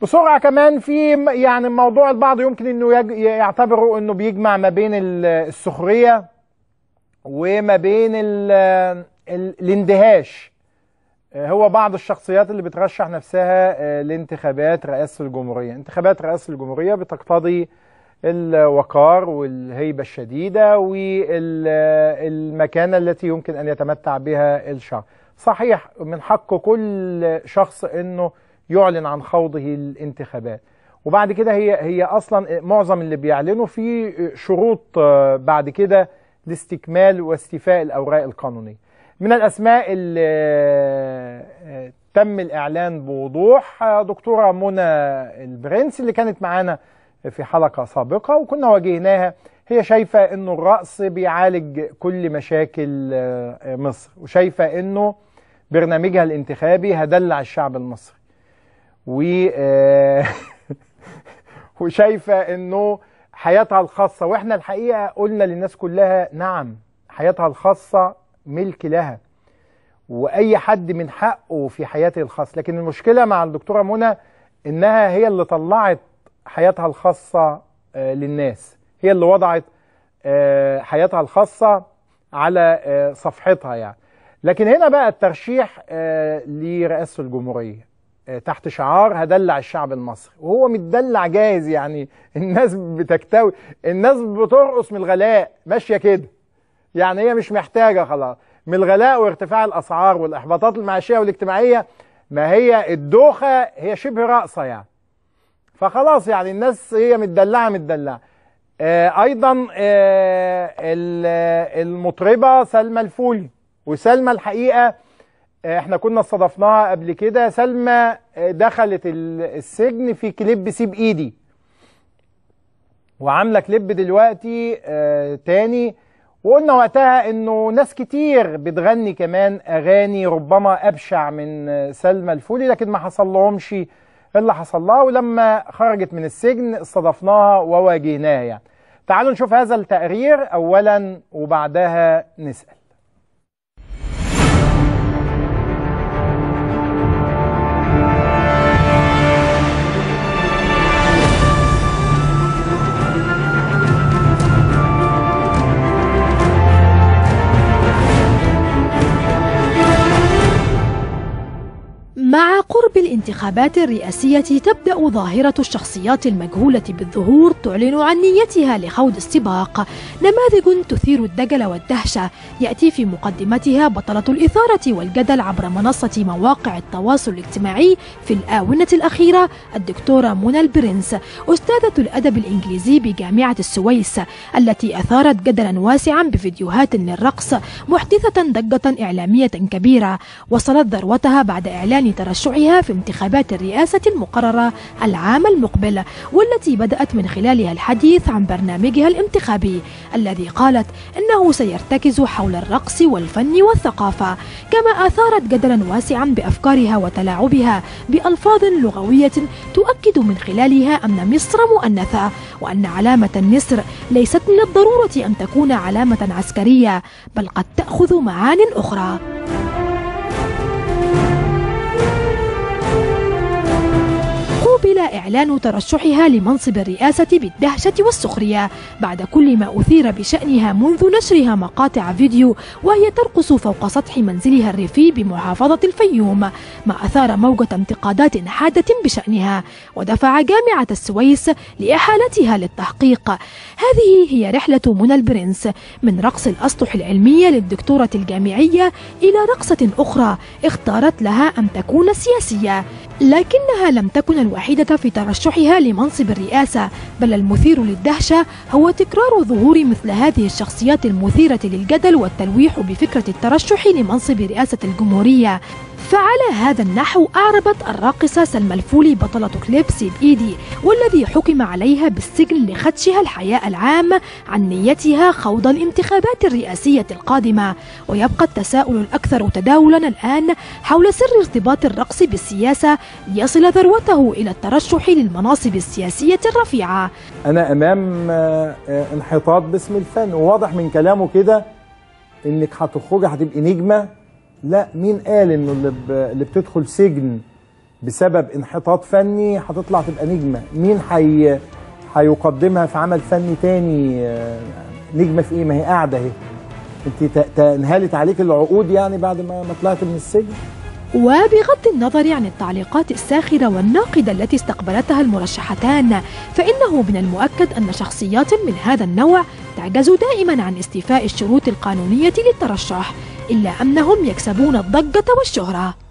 بسرعة كمان في يعني موضوع البعض يمكن انه يعتبروا انه بيجمع ما بين السخرية وما بين الاندهاش. هو بعض الشخصيات اللي بترشح نفسها لانتخابات رئاسة الجمهورية. انتخابات رئاسة الجمهورية بتقتضي الوقار والهيبة الشديدة والمكانة التي يمكن أن يتمتع بها الشعب. صحيح من حق كل شخص أنه يعلن عن خوضه الانتخابات، وبعد كده هي أصلا معظم اللي بيعلنوا في شروط بعد كده لاستكمال واستيفاء الأوراق القانونية. من الأسماء اللي تم الإعلان بوضوح دكتورة منى البرنس اللي كانت معانا في حلقة سابقة وكنا واجهناها. هي شايفة أنه الرقص بيعالج كل مشاكل مصر، وشايفة أنه برنامجها الانتخابي هدلع الشعب المصري، وشايفة أنه حياتها الخاصة، وإحنا الحقيقة قلنا للناس كلها نعم حياتها الخاصة ملك لها وأي حد من حقه في حياته الخاصة. لكن المشكلة مع الدكتورة منى إنها هي اللي طلعت حياتها الخاصة للناس، هي اللي وضعت حياتها الخاصة على صفحتها يعني. لكن هنا بقى الترشيح لرئاسة الجمهورية تحت شعار هدلع الشعب المصري، وهو متدلع جاهز يعني. الناس بتكتوي، الناس بترقص من الغلاء ماشية كده يعني، هي مش محتاجة خلاص من الغلاء وارتفاع الأسعار والإحباطات المعيشية والاجتماعية. ما هي الدوخة هي شبه رقصة يعني، فخلاص يعني الناس هي متدلعة. أيضا المطربة سلمى الفولي، وسلمى الحقيقة احنا كنا استضفناها قبل كده. سلمى دخلت السجن في كليب سيب ايدي، وعاملة كليب دلوقتي تاني، وقلنا وقتها انه ناس كتير بتغني كمان اغاني ربما ابشع من سلمى الفولي، لكن ما حصل لهمش اللي حصل لها. ولما خرجت من السجن استضفناها وواجهناها يعني. تعالوا نشوف هذا التقرير اولا وبعدها نسأل. مع قرب الانتخابات الرئاسية تبدأ ظاهرة الشخصيات المجهولة بالظهور تعلن عن نيتها لخوض السباق. نماذج تثير الدجل والدهشة يأتي في مقدمتها بطلة الإثارة والجدل عبر منصة مواقع التواصل الاجتماعي في الآونة الأخيرة الدكتورة منى البرنس، أستاذة الأدب الإنجليزي بجامعة السويس، التي أثارت جدلا واسعا بفيديوهات للرقص محدثة ضجة إعلامية كبيرة وصلت ذروتها بعد إعلان ترشحها في انتخابات الرئاسة المقررة العام المقبل، والتي بدأت من خلالها الحديث عن برنامجها الانتخابي الذي قالت إنه سيرتكز حول الرقص والفن والثقافة، كما أثارت جدلا واسعا بأفكارها وتلاعبها بألفاظ لغوية تؤكد من خلالها أن مصر مؤنثة، وأن علامة النسر ليست من الضرورة أن تكون علامة عسكرية بل قد تأخذ معان أخرى. قوبل إعلان ترشحها لمنصب الرئاسة بالدهشة والسخرية بعد كل ما أثير بشأنها منذ نشرها مقاطع فيديو وهي ترقص فوق سطح منزلها الريفي بمحافظة الفيوم، ما أثار موجة انتقادات حادة بشأنها ودفع جامعة السويس لإحالتها للتحقيق. هذه هي رحلة منى البرنس من رقص الأسطح العلمية للدكتورة الجامعية إلى رقصة أخرى اختارت لها أن تكون سياسية، لكنها لم تكن الوحيدة في ترشحها لمنصب الرئاسة، بل المثير للدهشة هو تكرار ظهور مثل هذه الشخصيات المثيرة للجدل والتلويح بفكرة الترشح لمنصب رئاسة الجمهورية. فعلى هذا النحو أعربت الراقصة سلمى الفولي بطلة كليب سيب إيدي والذي حكم عليها بالسجن لخدشها الحياء العام عن نيتها خوض الانتخابات الرئاسية القادمة. ويبقى التساؤل الأكثر تداولا الآن حول سر ارتباط الرقص بالسياسة ليصل ذروته إلى الترشح للمناصب السياسية الرفيعة. أنا أمام انحطاط باسم الفن، وواضح من كلامه كده إنك هتخرجي هتبقي نجمة. لا، مين قال إنه اللي بتدخل سجن بسبب انحطاط فني هتطلع تبقى نجمة. مين هيقدمها في عمل فني تاني؟ نجمة في ايه؟ ما هي قاعدة اهي. انت انهالت عليك العقود يعني بعد ما طلعت من السجن؟ وبغض النظر عن التعليقات الساخرة والناقدة التي استقبلتها المرشحتان، فإنه من المؤكد أن شخصيات من هذا النوع تعجز دائما عن استيفاء الشروط القانونية للترشح، إلا أنهم يكسبون الضجة والشهرة.